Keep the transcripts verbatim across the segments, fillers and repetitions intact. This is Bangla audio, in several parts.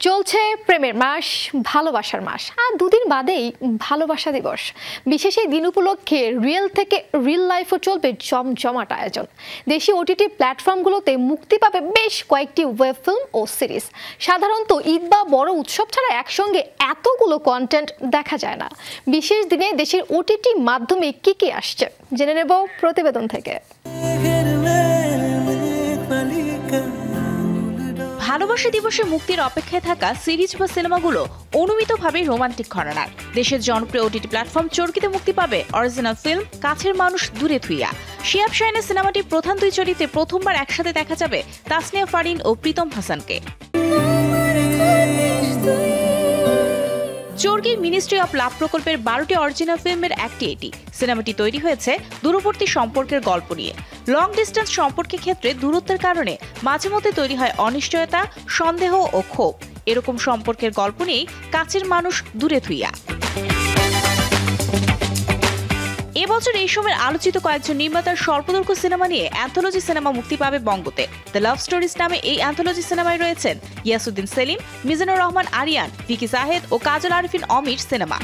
চলছে প্রেমের মাস, ভালোবাসার মাস, আর দুদিন বাদেই ভালোবাসা দিবস। বিশেষ এই দিন উপলক্ষে রিয়েল থেকে রিল লাইফও চলবে জমজমাট আয়োজন। দেশি ওটিটি প্ল্যাটফর্মগুলোতে মুক্তি পাবে বেশ কয়েকটি ওয়েব ফিল্ম ও সিরিজ। সাধারণত ঈদ বা বড় উৎসব ছাড়া একসঙ্গে এতগুলো কন্টেন্ট দেখা যায় না। বিশেষ দিনে দেশের ওটিটি মাধ্যমে কি কি আসছে জেনে নেব প্রতিবেদন থেকে। ভালোবাসা দিবসে মুক্তির অপেক্ষায় থাকা সিরিজ বা সিনেমাগুলো অনুমিতভাবে রোমান্টিক ঘরানার। দেশের জনপ্রিয় ওটিটি প্ল্যাটফর্ম চরকিতে মুক্তি পাবে অরিজিনাল ফিল্ম কাছের মানুষ দূরে থুইয়া। শিয়াব শাহিনের সিনেমাটি প্রধান দুই চরিত্রে প্রথমবার একসাথে দেখা যাবে তাসনিয়া ফারিন ও প্রীতম হাসানকে। চরকির মিনিস্ট্রি অফ লাভ প্রকল্পের বারোটি অরিজিনাল ফিল্মের একটি এটি। সিনেমাটি তৈরি হয়েছে দূরবর্তী সম্পর্কের গল্প নিয়ে। লং ডিস্টেন্স সম্পর্কের ক্ষেত্রে দূরত্বের কারণে মাঝে মধ্যে তৈরি হয় অনিশ্চয়তা, সন্দেহ ও ক্ষোভ। এরকম সম্পর্কের গল্প নিয়েই কাছের মানুষ দূরে থুইয়া। এবছর এই সময়ের আলোচিত কয়েকজন নির্মাতার স্বল্পদৈর্ঘ্য সিনেমা নিয়ে অ্যান্থোলজি সিনেমা মুক্তি পাবে বঙ্গতে। দ্য লাভ স্টোরিজ নামে এই অ্যান্থোলজি সিনেমায় রয়েছেন ইয়াসউদ্দিন সেলিম, মিজানুর রহমান আরিয়ান, ভিকি জাহেদ ও কাজল আরিফিন অমির সিনেমা।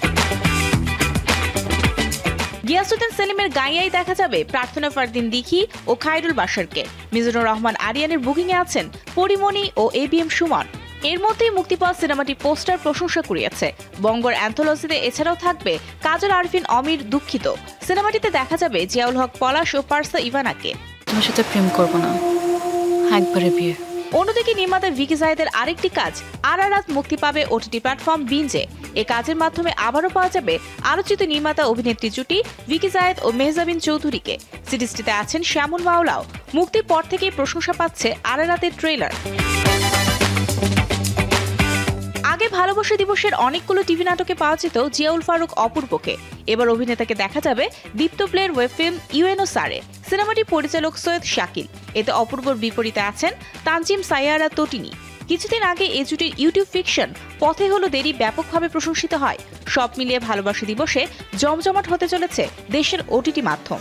গিয়াসউদ্দিন সেলিমের গাইয়ায় দেখা যাবে প্রার্থনা ফারদিন দিঘি ও খায়রুল বাশারকে। মিজানুর রহমান আরিয়ানের বুকিংয়ে আছেন পরিমণি ও এ বি এম সুমন। এর মধ্যেই মুক্তি পাওয়া সিনেমাটি পোস্টার প্রশংসা কুড়িয়েছে। বঙ্গর অ্যান্থোলজিতে এছাড়াও থাকবে কাজল আরিফিন অমির দুঃখিত। সিনেমাটিতে দেখা যাবে জিয়াউল হক পলাশ ও পারসা ইভানাকে। তোমার সাথে প্রেম করব না, একবারে বিয়ে। অন্যদিকে নির্মাতা ভিকি জাহেদের আরেকটি কাজ আরারাত মুক্তি পাবে ওটিটি প্ল্যাটফর্ম বিঞ্জে। এ কাজের মাধ্যমে আবারও পাওয়া যাবে আলোচিত নির্মাতা অভিনেত্রী জুটি ভিকি জাহেদ ও মেহজাবিন চৌধুরীকে। সিরিজটিতে আছেন শ্যামুন মাওলাও। মুক্তির পর থেকেই প্রশংসা পাচ্ছে আরারাতের ট্রেলার। আগে ভালোবাসা দিবসের অনেকগুলো টিভি নাটকে পাওয়া যেত জিয়াউল ফারুক অপূর্বকে। এবার অভিনেতাকে দেখা যাবে দীপ্ত প্লের ওয়েব ফিল্ম ইউএনও সারে। সিনেমাটি পরিচালক সৈয়দ শাকিল। এতে অপূর্বর বিপরীতে আছেন তানজিম সাইয়ারা তটিনী। কিছুদিন আগে এই জুটির ইউটিউব ফিকশন পথে হলো দেরি ব্যাপকভাবে প্রশংসিত হয়। সব মিলিয়ে ভালোবাসা দিবসে জমজমাট হতে চলেছে দেশের ওটিটি মাধ্যম।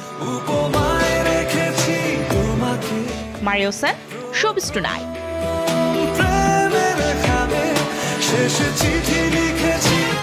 মারিওসান, শোবিজ টুনাইট। শেষে চিঠি লিখেছি।